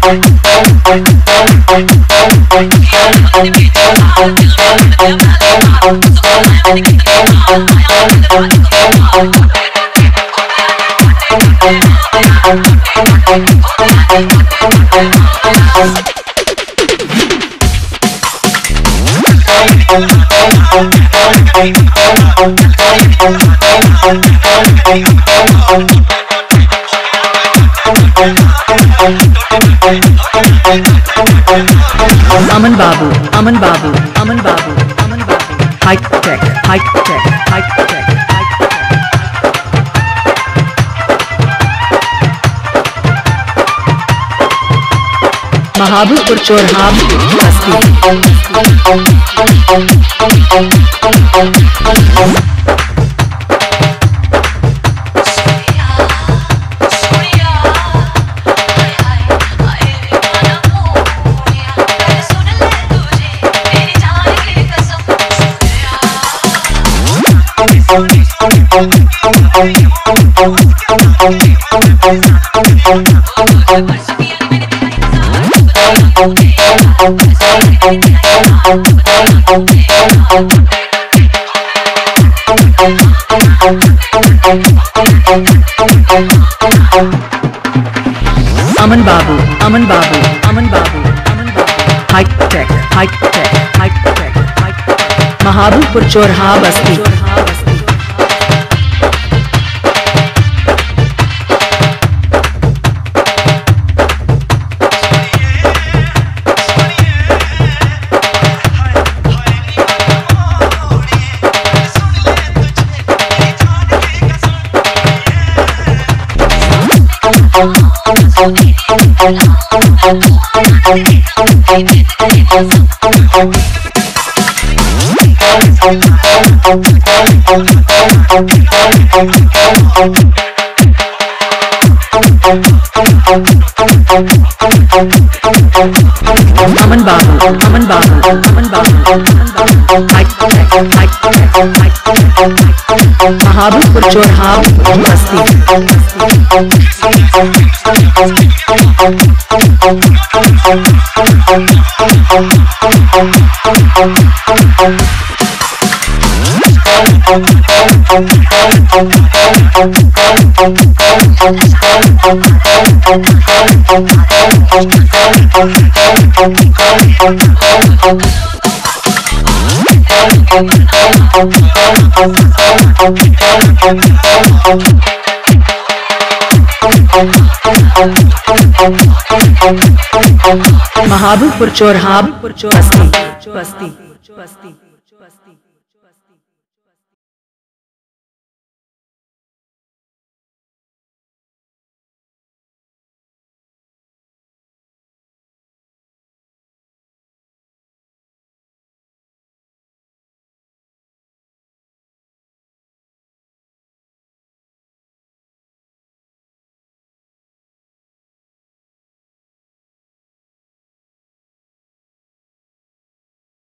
Aman Babu, Aman Babu, Aman Babu, Aman Babu. High tech, high tech, high tech, high tech. Mahabubpur Chorhab, Basti. Aman Babu, Aman Babu, Aman Babu, Aman Babu. High tech, high tech, high tech, high tech. Mahabubpur Chorhab, Basti. Aman Babu, Aman Babu, Aman Babu, Aman Babu. High tech, high tech, high tech. Mahabubpur Chorhab, Basti. Mahabubpur Chorhab, Basti, Basti, Basti, Basti.